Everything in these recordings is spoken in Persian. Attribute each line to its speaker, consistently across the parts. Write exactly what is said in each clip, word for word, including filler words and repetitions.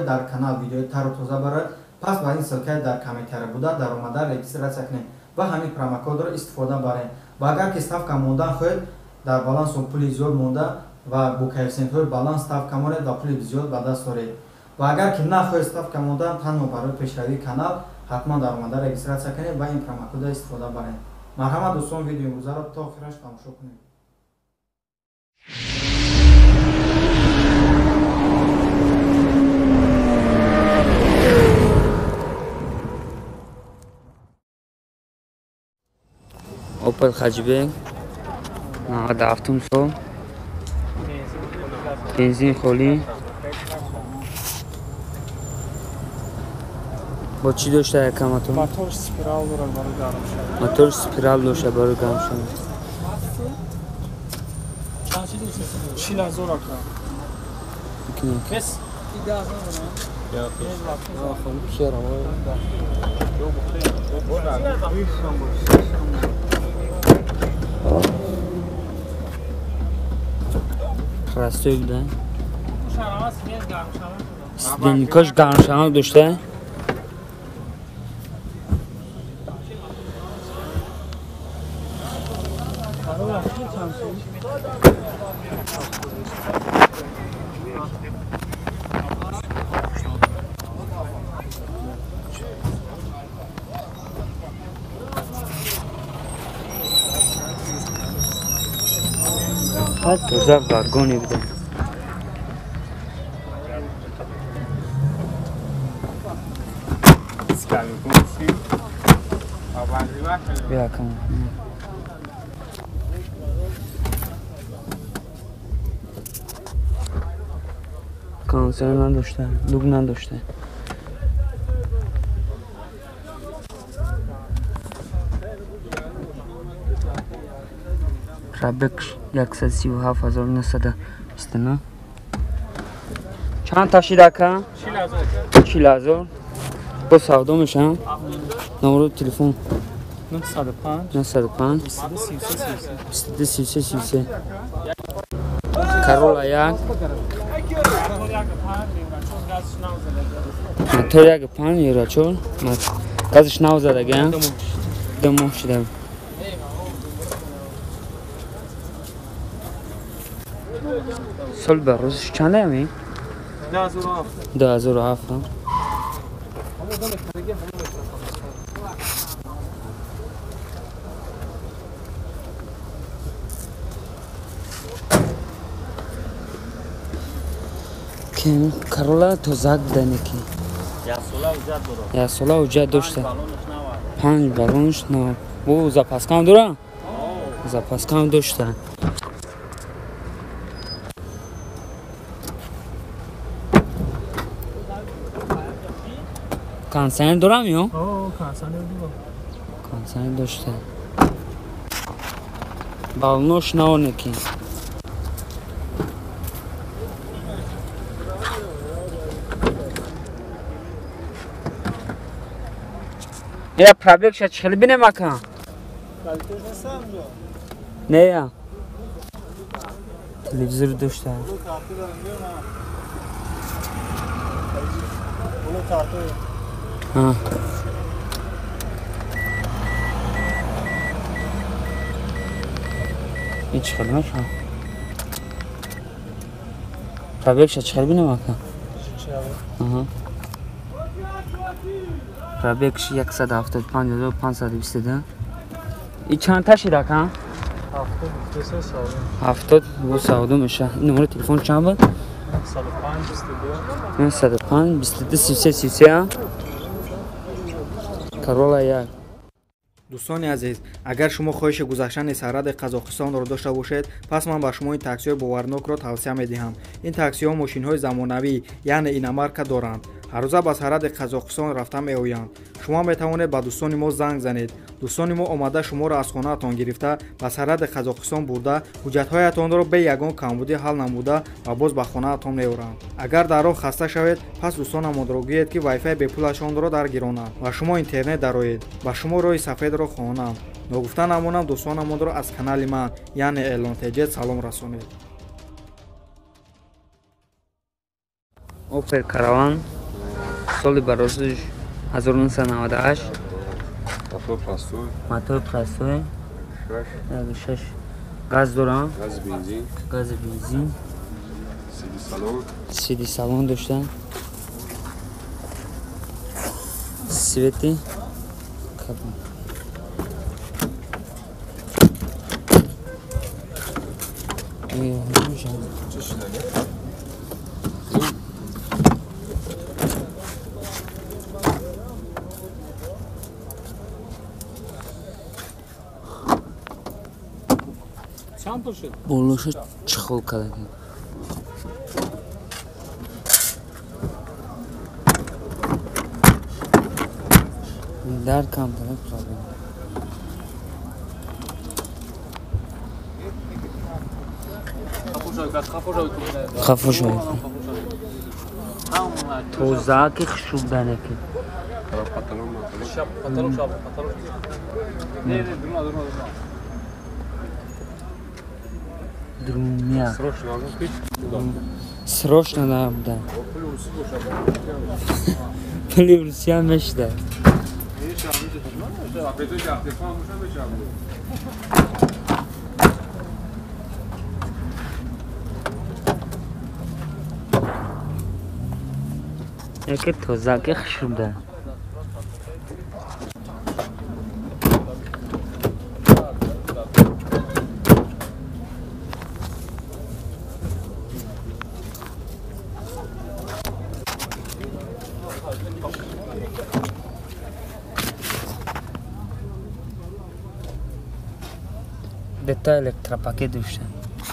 Speaker 1: дар канал видеои тару тоза барояд, пас ба ин ссилкаи дар комментария буда дар омада регистратсия кунед ва ҳамин промокодро истифода баред. Ва агар ки ставка мондан хоҳед, дар балансон пули зиёд монда ва бо коэффициентҳои баланс ставка монед ва пули зиёд ба даст оред. Ва агар ки нахоҳед ставка мондан, танҳо барои пешравии канал ҳатман дар омада регистратсия кунед ва ин промокодро истифода баред. Марҳамат дӯстон, видеои имрӯзаро то охираш тамошо кунед.
Speaker 2: Opel hatchback نود و هفت سال بنزین خالی با چی داشته یکم اتون؟
Speaker 3: موتور سپیرال داره برای گرم شد.
Speaker 2: موتور سپیرال داشته برای گرم شد.
Speaker 3: چند چی داشته؟ چهل هزار اکرام.
Speaker 2: میکنم.
Speaker 3: کس؟ دیگه هزار نه؟ یا کس؟ آه خب چرا؟
Speaker 2: خراسته بوده. دنیکاش گرم شمک داشته. توزه برگانی بوده. بیا کن. کانسر نداشته، لوگ نداشته. رابکش یکصد و سی و هفت هزار و نهصد و بیست و نه. چند تاشیده که؟ چهل هزار. با سودا میشم. نمره تلفن
Speaker 3: نهصد و پنج
Speaker 2: نهصد و پنج
Speaker 3: بیست و دو سی و سه
Speaker 2: بیست و دو سی و سه سی و سه. کارولا یک موتور یک پنج یورو چول گازش نو زده گه دو ماه شده. سال بر روزش چنده همی؟ دو هزار و هفت. کن کارولا تو زد دنی کی؟ یا سولا و جد داشته. پنج بالونش نه. او زپاس کام داره؟ زپاس کام داشته. کانسر دارم یا؟
Speaker 3: آه کانسر دارم.
Speaker 2: کانسر داشته. بالونش نه نکی. یا پرابلم شد چهل بینه مکان. نه یا. تلویزیون داشته. ها. هیچ خدمت شد. پرابلم شد چهل بینه مکان. آها. رابکش یکصد و هفتاد و پنج هزار و پانصد و بیست و دو. این چند تاشی را کن؟ هفتاد و سودا میشه. نمره تلفن چند بود؟ نهصد و پنج بیست و دو سی و سه سی و سه. کارولا یک.
Speaker 1: دوستان عزیز، اگر شما خواهش گذشتن سرحد قزاقستان را داشته باشید، پس من به شما این تاکسی های باورناک را توصیه می‌دهم. این تاکسی ها ماشین های زمانوی یعنی اینمارکا دارند. هر روز به سرحد قزاقستان رفته می‌آیند. شما می‌توانید به دوستان ما زنگ زنید. دوستان ما آمده شما را از خانه‌تان گرفته به سرحد قزاقستان برده، حجت‌هایتان را به یگان کمبودی حل نموده و باز به خانه‌تان می‌آورند. اگر در راه خسته شوید، پس دوستانمان را گویید که وای فای بپولشان را درگیرانند و شما اینترنت دارید. با شما روی سفید را خواهانم. نگفته نمانم دوستانمان را از کانال من یعنی اعلان تجدید سلام رسانید.
Speaker 2: اوپل کاروان سال برازش هزار و نهصد و نود و هشت.
Speaker 3: موتور پلاستوی.
Speaker 2: موتور پلاستوی.
Speaker 3: شش.
Speaker 2: شش. گاز دارم.
Speaker 3: گاز بنزین.
Speaker 2: گاز بنزین.
Speaker 3: سیدی سالن.
Speaker 2: سیدی سالن داشتن. سویتی. بولوش چخل کرده در کم داره خفه شد توزاکی خشوب دانه که درونیا سروش ندارم بودن پلی روسی هم مشده یکی توزاکی خشوب دارم دتا الکترا پاکت داشتن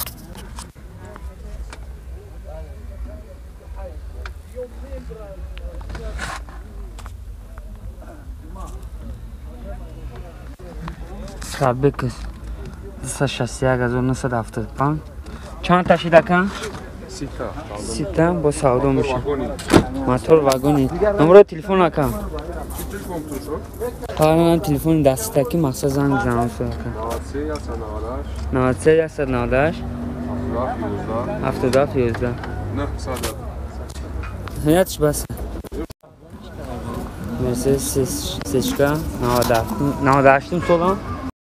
Speaker 2: سابق سه شصت و یک هزار و نهصد و هفتاد و پنج چند تاشی دکن؟
Speaker 3: سیتا.
Speaker 2: سیتا با سعودو میشه موتور واگونی نمره تلفن نکن حالا تلفن دستی که مقصد زنگ زنم سو کن نود و سه یک صد و نود و هشت هفتاد و هفت یازده
Speaker 3: نه ساده
Speaker 2: هیچ بس مرسی سیچکا نود و هشت سولان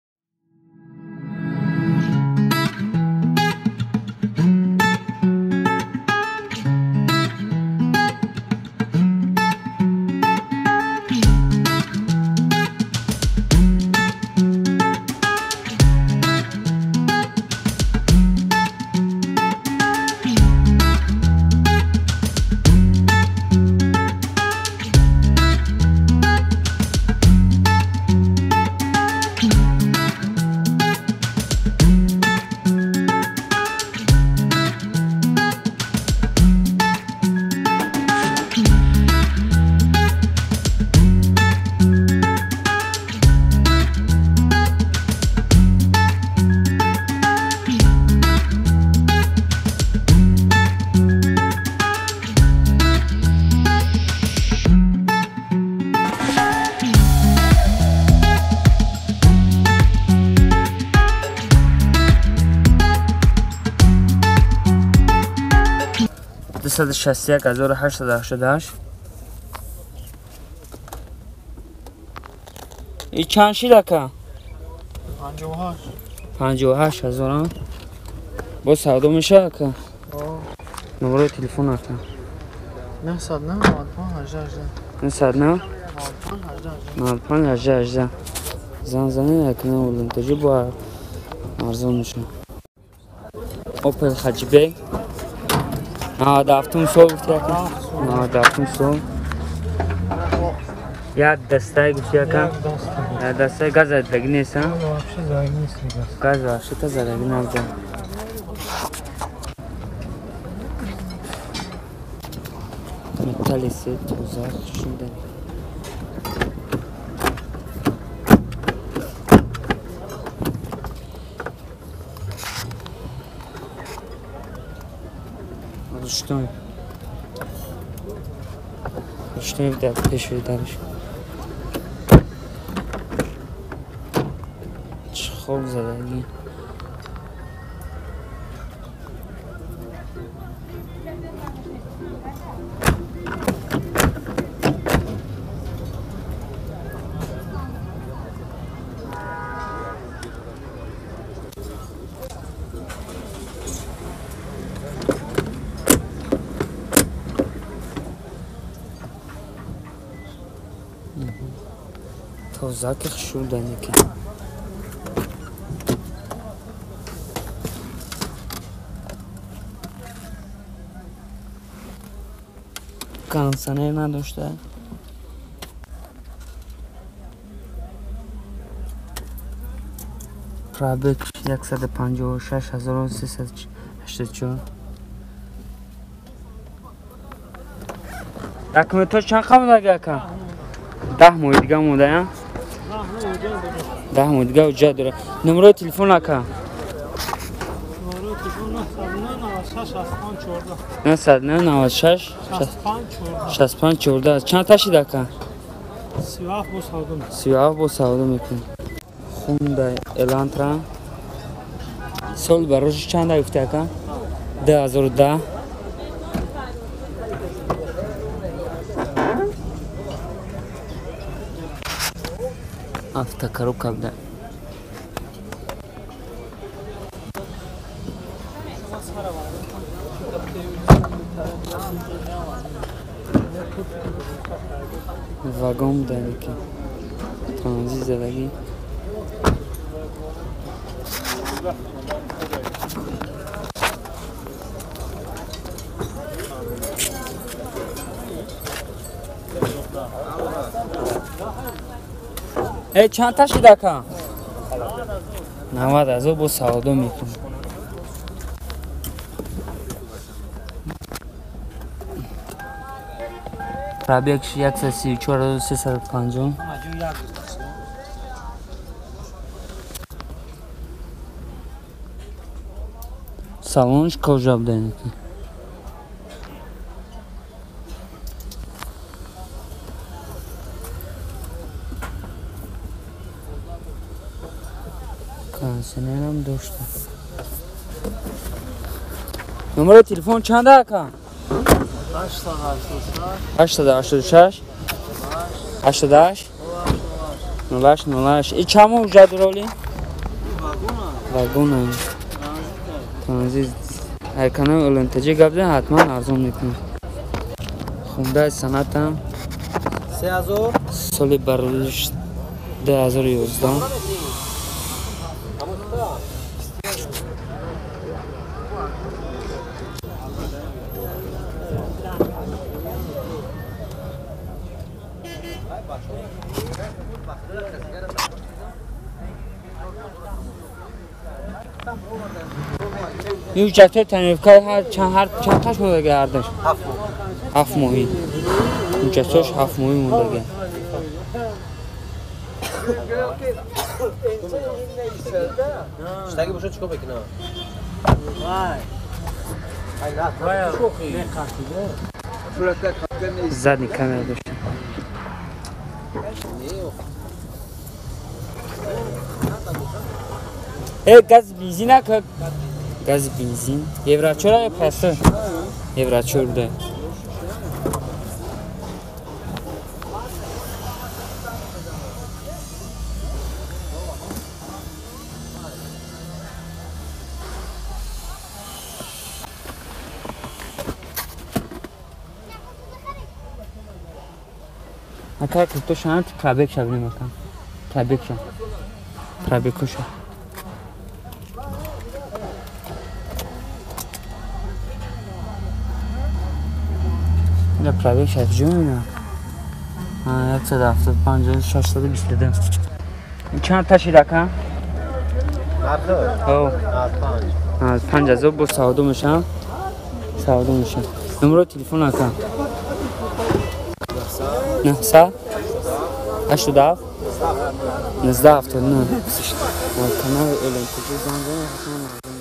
Speaker 2: دویست و شصت و یک هزار و هشتصد و هشتاد و هشت این چند شی دکه؟
Speaker 1: پنجاه و هشت
Speaker 2: پنجاه و هشت هزار با سعودو میشه که؟ نمره تلفن نکن
Speaker 1: نهصد و نه نود و پنج هجده هجده
Speaker 2: نهصد و نه نود و پنج هجده هجده زن زنی نکنه ولن تجی با ارزان میشه اوپل خجبه نود و هفتم سال گفتی اکن نود و هفتم سال یک دسته گفتی اکن یک دسته گاز دگی نیست ها گاز وحشی تا زدگی نبوده متالی سی توزار شده رشتون رشتون در پیشوی درش چه خوب زدگی Kozak şuradan ki. Kansanı نداشته. پرابک صد و پنجاه و شش هزار و سیصد و هشتاد و چهار. اکم تو چند خواهم دیگه که؟ ده ماه دیگه موده یا؟ ده ماه دیگه اوجه داره. نمره تلفن اکا؟
Speaker 3: نمره تلفن
Speaker 2: نه صد نه نود و شش شصت و پنج چهارده. چند تاشی دکا؟
Speaker 3: سی و هفت با سعوده میکنم.
Speaker 2: سی و هفت با سعوده میکنم. خونده الانترا سال براش چند گفته اکا؟ ده هزار و ده. افتکرو کبده. واگن داره که ترانزیت زدگی. ای چند تا شده که؟ نود از او با سعوده میکنم. پرابکش صد و سی و چهار هزار و سیصد و پنجاه. سالونش کجا بده؟ کنسنرم داشته. نمره تلفن چنده که؟ هشتاد هشتاد و شش هشتاد و هشت نود و هشت نود و هشت. این چند ماه اوجه داره؟ واگونه ترانزیت. اگه کنه اولنتجی گفته حتما ارزان میکنه. خونده سنت هم
Speaker 1: سه هزار
Speaker 2: سال برش ده هزار و یازده. این جکتر تنریفکای هر چند هر چند تاش مونده گردش؟ هفت ماه. هفت ماهی. این جکترش هفت ماهی مونده گرد.
Speaker 4: شتاگی باشه چیکار بکنه؟
Speaker 2: زد کامل داشت. ای گاز بنزین که گاز بنزین یورچورا یا پسته یورچور ده. اگر تو شانت پرابک شوی میکنم. پرابک شو. پرابک شو. نه پرابک شد جون. آه صد و هفتاد و پنج ششصد و بیست دو. چند تاشی رکن؟
Speaker 4: مرد.
Speaker 2: او.
Speaker 4: پنج.
Speaker 2: از پنج هزار با سعوده میشم. سعوده میشم. نمره تلفن نکن. نه سه. هشتاد و هفت. نزده هفتاد نه. کانال اولنتجی زنگ